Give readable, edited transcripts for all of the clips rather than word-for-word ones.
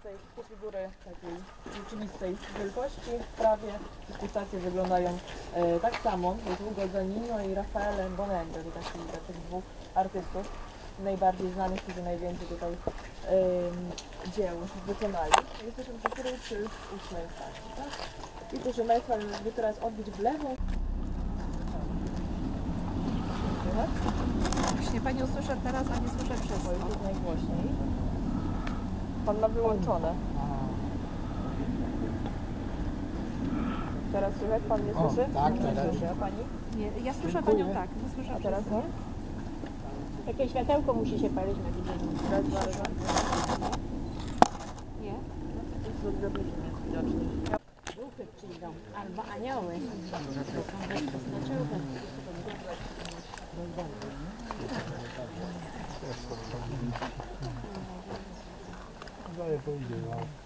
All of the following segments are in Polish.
tutaj wszystkie figury takiej rzeczywistej wielkości prawie. Wszystkie stacje wyglądają tak samo. Jest Ugo Zanino i Raffaele Bonendo, to takich dwóch artystów najbardziej znanych, którzy najwięcej tutaj dzieł wykonali. Jesteśmy przy której? Przy 8 stacji, tak? I proszę Państwa, żeby teraz odbić w lewo. Właśnie Pani usłyszę teraz, a nie słyszę przez to. Jest najgłośniej. Pan ma wyłączone. Teraz słychać? Pan nie słyszy? Tak, nie teraz. słyszy, a Pani? Nie, ja słyszę Panią tak, nie słyszę A teraz nie? Jakie światełko musi się palić na widzeniu? Raz, dwa, raz. Nie? Z odbiornikiem jest widoczny. Duchy przyjdą, albo anioły. Daję to idzie,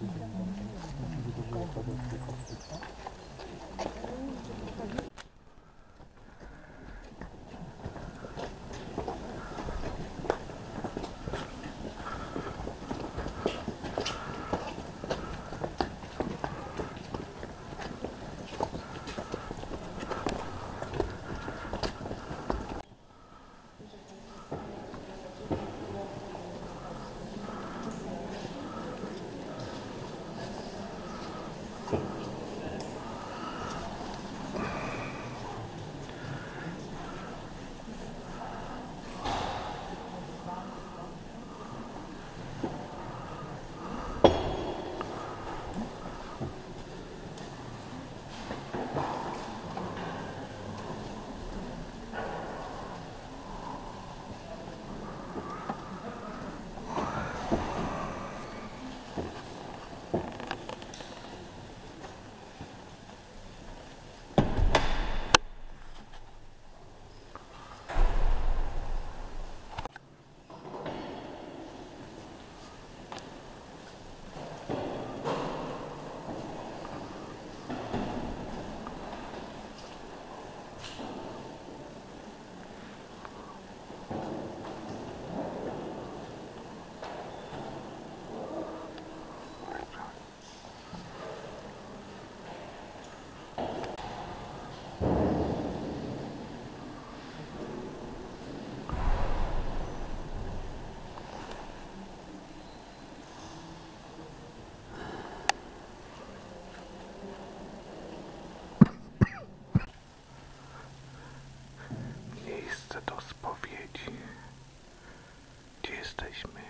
miejsce do spowiedzi. Gdzie jesteśmy?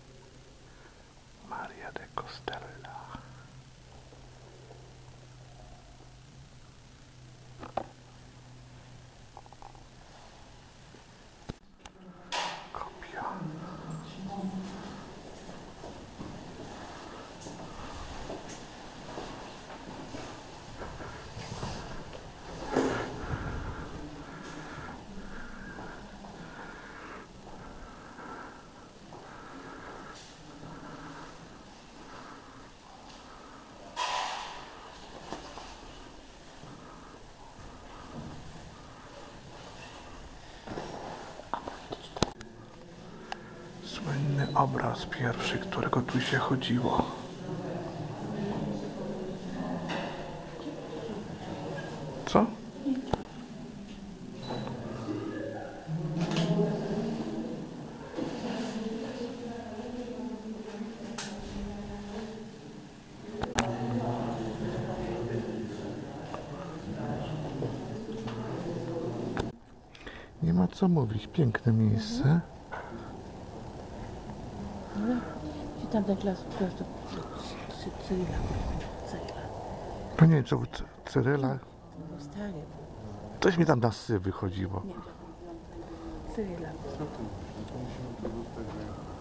Maria de Costella. Kopia. Słynny obraz pierwszy, którego tu się chodziło. Co? Nie ma co mówić, piękne miejsce. Gdzie tam ten klas Cyryla? To nie wiem, co Cyryla. Stary. Coś mi tam na sy wychodziło. Cyryla.